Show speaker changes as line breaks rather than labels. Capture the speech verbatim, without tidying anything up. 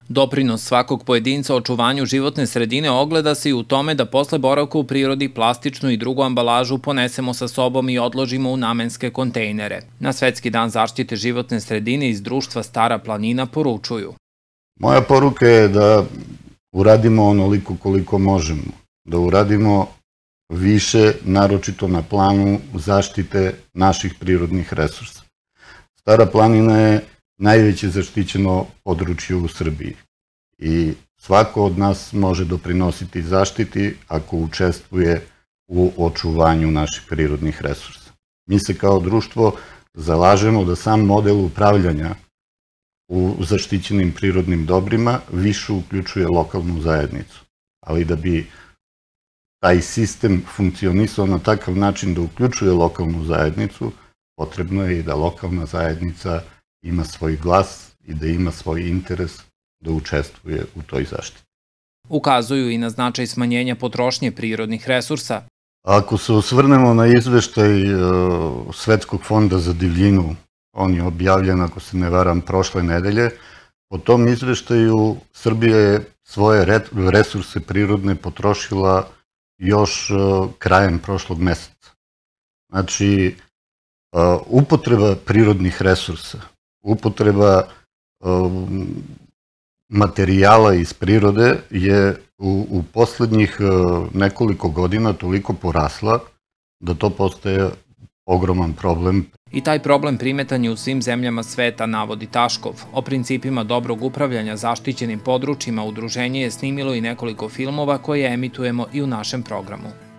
Doprinos svakog pojedinca očuvanju životne sredine ogleda se i u tome da posle boravka u prirodi plastičnu i drugu ambalažu ponesemo sa sobom i odložimo u namenske kontejnere. Na Svetski dan zaštite životne sredine iz društva Stara planina poručuju.
Moja poruka je da uradimo onoliko koliko možemo, da uradimo više, naročito na planu zaštite naših prirodnih resursa. Stara planina je najveće zaštićeno područje u Srbiji i svako od nas može doprinositi zaštiti ako učestvuje u očuvanju naših prirodnih resursa. Mi se kao društvo zalažemo da sam model upravljanja u zaštićenim prirodnim dobrima više uključuje lokalnu zajednicu, ali da bi taj sistem funkcionisao na takav način da uključuje lokalnu zajednicu, potrebno je i da lokalna zajednica ima svoj glas i da ima svoj interes da učestvuje u toj zaštiti.
Ukazuju i na značaj smanjenja potrošnje prirodnih resursa.
Ako se osvrnemo na izveštaj Svetskog fonda za divljinu, on je objavljen, ako se ne varam, prošle nedelje, po tom izveštaju Srbija je svoje resurse prirodne potrošila još krajem prošlog meseca. Znači, upotreba prirodnih resursa, upotreba materijala iz prirode je u poslednjih nekoliko godina toliko porasla da to postaje ogroman problem.
I taj problem primetan je u svim zemljama sveta, navodi Taškov. O principima dobrog upravljanja zaštićenim područjima udruženje je snimilo i nekoliko filmova koje emitujemo i u našem programu.